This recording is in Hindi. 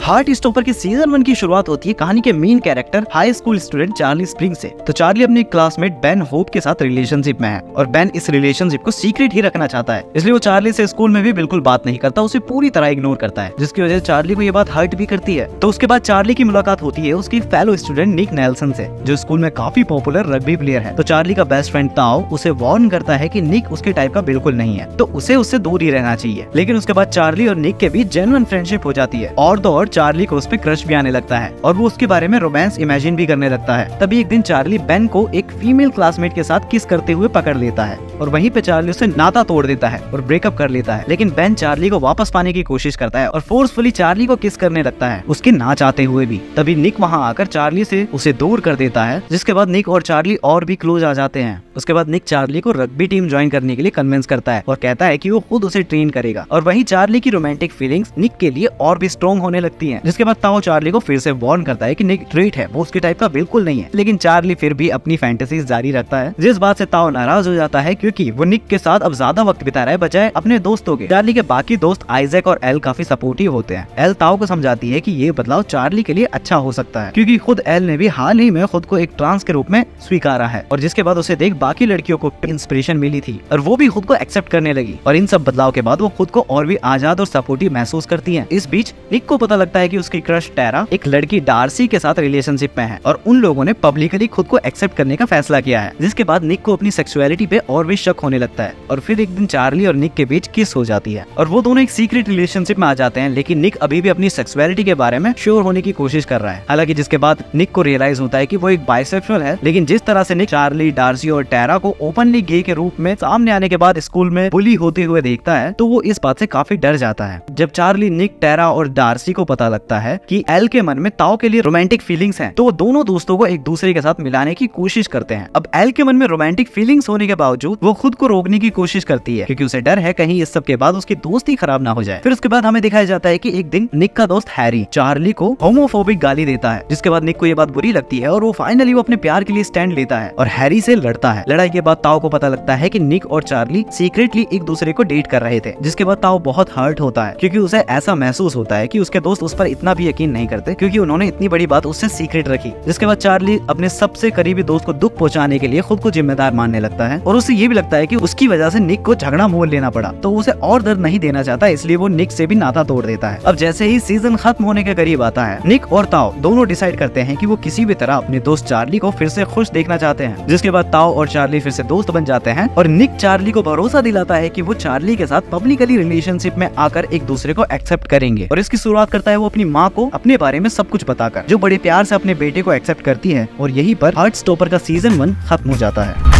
हार्ट स्टॉपर की सीजन 1 की शुरुआत होती है कहानी के main character high school student Charlie Spring से। तो चार्ली अपने क्लासमेट बेन होप के साथ रिलेशनशिप में है और बेन इस रिलेशनशिप को सीक्रेट ही रखना चाहता है, इसलिए वो चार्ली से स्कूल में भी बिल्कुल बात नहीं करता, उसे पूरी तरह इग्नोर करता है, जिसकी वजह से चार्ली को ये बात हर्ट भी करती है। तो उसके बाद चार्ली की मुलाकात होती है उसकी फेलो स्टूडेंट निक नेल्सन से, जो स्कूल में काफी पॉपुलर रग्बी प्लेयर है। तो चार्ली का बेस्ट फ्रेंड ताओ उसे वार्न करता है कि निक उसके टाइप का बिल्कुल नहीं है, तो उसे उससे दूर ही रहना चाहिए। लेकिन उसके बाद चार्ली और निक के बीच जेन्युइन फ्रेंडशिप हो जाती है और तो और चार्ली को उस पे क्रश भी आने लगता है और वो उसके बारे में रोमांस इमेजिन भी करने लगता है। तभी एक दिन चार्ली बेन को एक फीमेल क्लासमेट के साथ किस करते हुए पकड़ लेता है और वहीं पे चार्ली उससे नाता तोड़ देता है और ब्रेकअप कर लेता है। लेकिन बेन चार्ली को वापस पाने की कोशिश करता है और फोर्सफुली चार्ली को किस करने लगता है, उसके ना चाहते हुए भी। तभी निक वहाँ आकर चार्ली से उसे दूर कर देता है, जिसके बाद निक और चार्ली और भी क्लोज आ जाते हैं। उसके बाद निक चार्ली को रग्बी टीम ज्वाइन करने के लिए कन्विंस करता है और कहता है कि वो खुद उसे ट्रेन करेगा। और वहीं चार्ली की रोमांटिक फीलिंग्स निक के लिए और भी स्ट्रॉन्ग होने लगती हैं। जिसके बाद ताओ चार्ली को फिर से वार्न करता है कि निक स्ट्रेट है, वो उसके टाइप का बिल्कुल नहीं है। लेकिन चार्ली फिर भी अपनी फैंटेसीज जारी रखता है, जिस बात से ताओ नाराज हो जाता है क्योंकि वो निक के साथ अब ज्यादा वक्त बिता रहा है बजाय अपने दोस्तों के। चार्ली के बाकी दोस्त आइजैक और एल काफी सपोर्टिव होते हैं। एल ताओ को समझाती है कि ये बदलाव चार्ली के लिए अच्छा हो सकता है, क्योंकि खुद एल ने भी हाल ही में खुद को एक ट्रांस के रूप में स्वीकारा है और जिसके बाद उसे देख बाकी लड़कियों को इंस्पिरेशन मिली थी और वो भी खुद को एक्सेप्ट करने लगी। और इन सब बदलाव के बाद वो खुद को और भी आजाद और सपोर्टिव महसूस करती है। इस बीच निक को पता लगता है कि उसकी क्रश टैरा एक लड़की डार्सी के साथ रिलेशनशिप में है और उन लोगों ने पब्लिकली खुद को एक्सेप्ट करने का फैसला किया है, जिसके बाद निक को अपनी सेक्सुअलिटी पे और भी शक होने लगता है। और फिर एक दिन चार्ली और निक के बीच किस हो जाती है और वो दोनों एक सीक्रेट रिलेशनशिप में आ जाते हैं। लेकिन निक अभी भी अपनी सेक्सुअलिटी के बारे में श्योर होने की कोशिश कर रहा है। हालांकि जिसके बाद निक को रियलाइज होता है कि वो एक बाइसेक्सुअल है। लेकिन जिस तरह से निक चार्ली, डार्सी और टैरा को ओपनली गे के रूप में सामने आने के बाद स्कूल में बुली होते हुए देखता है, तो वो इस बात से काफी डर जाता है। जब चार्ली, निक, टैरा और डार्सी को पता लगता है कि एल के मन में ताओ के लिए रोमांटिक फीलिंग्स हैं, तो वो दोनों दोस्तों को एक दूसरे के साथ मिलाने की कोशिश करते हैं। अब एल के मन में रोमांटिक फीलिंग्स होने के बावजूद वो खुद को रोकने की कोशिश करती है, क्योंकि उसे डर है कहीं इस सब के बाद उसकी दोस्ती खराब ना हो जाए। फिर उसके बाद हमें दिखाया जाता है कि एक दिन निक का दोस्त हैरी चार्ली को होमोफोबिक गाली देता है, जिसके बाद निक को ये बात बुरी लगती है और वो फाइनली वो अपने प्यार के लिए स्टैंड लेता है और हैरी से लड़ता है। लड़ाई के बाद ताओ को पता लगता है कि निक और चार्ली सीक्रेटली एक दूसरे को डेट कर रहे थे, जिसके बाद ताओ बहुत हर्ट होता है, क्योंकि उसे ऐसा महसूस होता है कि उसके दोस्त उस पर इतना भी यकीन नहीं करते, क्योंकि उन्होंने इतनी बड़ी बात उससे सीक्रेट रखी। जिसके बाद चार्ली अपने सबसे करीबी दोस्त को दुख पहुंचाने के लिए खुद को जिम्मेदार मानने लगता है और उसे ये भी लगता है कि उसकी वजह से निक को झगड़ा मोल लेना पड़ा, तो उसे और दर्द नहीं देना चाहता, इसलिए वो निक से भी नाता तोड़ देता है। अब जैसे ही सीजन खत्म होने के करीब आता है, निक और ताओ दोनों डिसाइड करते हैं कि वो किसी भी तरह अपने दोस्त चार्ली को फिर से खुश देखना चाहते हैं। जिसके बाद ताओ और चार्ली फिर से दोस्त बन जाते हैं और निक चार्ली को भरोसा दिलाता है कि वो चार्ली के साथ पब्लिकली रिलेशनशिप में आकर एक दूसरे को एक्सेप्ट करेंगे। और इसकी शुरुआत करता है वो अपनी माँ को अपने बारे में सब कुछ बताकर, जो बड़े प्यार से अपने बेटे को एक्सेप्ट करती है। और यहीं पर हार्ट स्टॉपर का सीजन 1 खत्म हो जाता है।